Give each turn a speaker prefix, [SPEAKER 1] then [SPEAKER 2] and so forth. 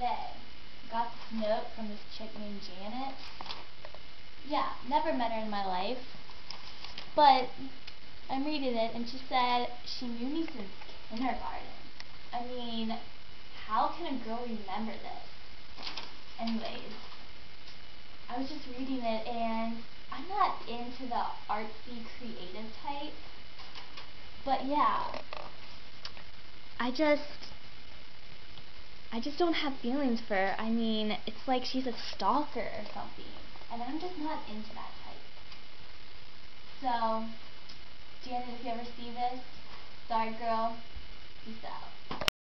[SPEAKER 1] day. Got this note from this chick named Janet. Yeah, never met her in my life, but I'm reading it, and she said she knew me since kindergarten. I mean, how can a girl remember this? Anyways, I was just reading it, and I'm not into the artsy, creative type, but yeah, I just don't have feelings for her. I mean, it's like she's a stalker or something, and I'm just not into that type. So, Janet, if you ever see this, sorry girl, peace out.